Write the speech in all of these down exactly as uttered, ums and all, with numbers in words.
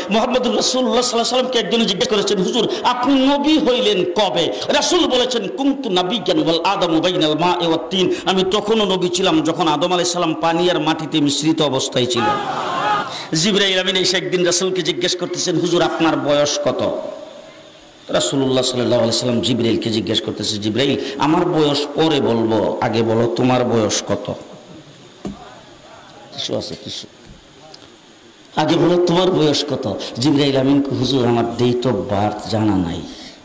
মুহাম্মদুর রাসূলুল্লাহ সাল্লাল্লাহু আলাইহি ওয়াসাল্লামকে একজন জিজ্ঞেস করেছেন, হুজুর আপনি নবী হইলেন কবে? রাসূল বলেছেন, কুনতু নাবিয়্যান ওয়াল আদামু বাইনাল মা'i ওয়াত তিন। আমি তখনও নবী ছিলাম যখন আদম আলাইহিস সালাম পানি আর মাটিতে মিশ্রিত অবস্থায় ছিল। জিবরাইল আমিন এসে একদিন রাসূলকে জিজ্ঞেস করতেছেন, হুজুর আপনার বয়স কত? রাসূলুল্লাহ সাল্লাল্লাহু আলাইহি ওয়াসাল্লাম জিবরাইলকে জিজ্ঞেস করতেছে, জিবরাইল আমার বয়স পরে বলবো, আগে বলো তোমার বয়স কত? কিছু আছে কিছু আগে বলো তোমার বয়স কত? জিবরাইল আমিন, হুজুর আমার ডেট অফ বার্থ জানা নাই।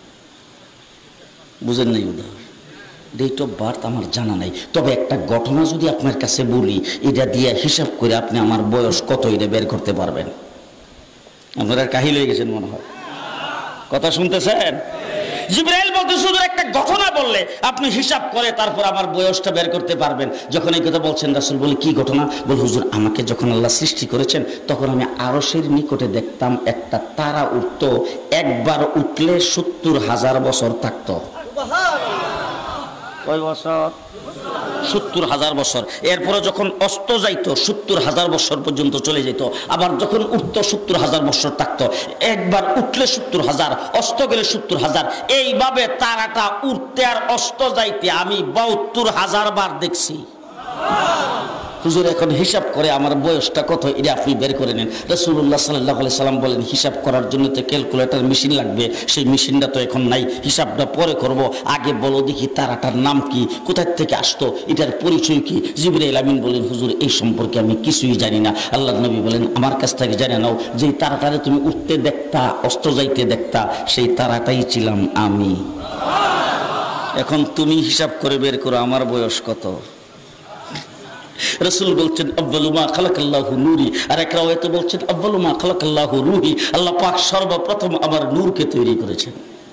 বুঝেন নাই? উদাহরণ ডেট অফ বার্থ আমার জানা নাই, তবে একটা ঘটনা যদি আপনার কাছে বলি, এটা দিয়ে হিসাব করে আপনি আমার বয়স কত এটা বের করতে পারবেন। আপনারা কাহিল হয়ে গেছেন মনে হয়, কথা শুনতেছেন? জিবরাইল বলতে শুধু একটা ঘটনা বললে আপনি হিসাব করে তারপর আমার বয়সটা বের করতে পারবেন। যখন এই কথা বলছেন রাসূল বলে, কি ঘটনা? বল, হুজুর আমাকে যখন আল্লাহ সৃষ্টি করেছেন তখন আমি আরশের নিকটে দেখতাম একটা তারা উঠত, একবার উঠলে সত্তর হাজার বছর থাকতো। কয় বছর? সত্তর হাজার বছর। এরপরে যখন অস্ত যাইতো সত্তর হাজার বছর পর্যন্ত চলে যেত, আবার যখন উঠতো সত্তর হাজার বছর থাকতো। একবার উঠলে সত্তর হাজার, অস্ত গেলে সত্তর হাজার, এইভাবে তারাটা উঠতে আর অস্ত যাইতে আমি বাহাত্তর হাজার বার দেখছি। হুজুর এখন হিসাব করে আমার বয়সটা কত এটা আপনি বের করে নেন। রাসূলুল্লাহ সাল্লাল্লাহু আলাইহি সাল্লাম বলেন, হিসাব করার জন্য তো ক্যালকুলেটর মেশিন লাগবে, সেই মেশিনটা তো এখন নাই, হিসাবটা পরে করব, আগে বলো দেখি তারাটার নাম কি, কোথায় থেকে আসতো, এটার পরিচয় কি? জিবরাইল আমিন বলেন, হুজুর এই সম্পর্কে আমি কিছুই জানি না। আল্লাহর নবী বলেন, আমার কাছ থেকে জেনে নাও, যেই তারাটারে তুমি উঠতে দেখতা অস্ত যাইতে দেখতা সেই তারাটাই ছিলাম আমি। এখন তুমি হিসাব করে বের করো আমার বয়স কত। রাসূল বলছেন, আউয়ালু মা খালাকাল্লাহু নূরি, আর এক রাওয়ায়াতে বলছেন আউয়ালু মা খালাকাল্লাহু রূহি, আল্লাহ পাক সর্বপ্রথম আমার নূরকে তৈরি করেছেন।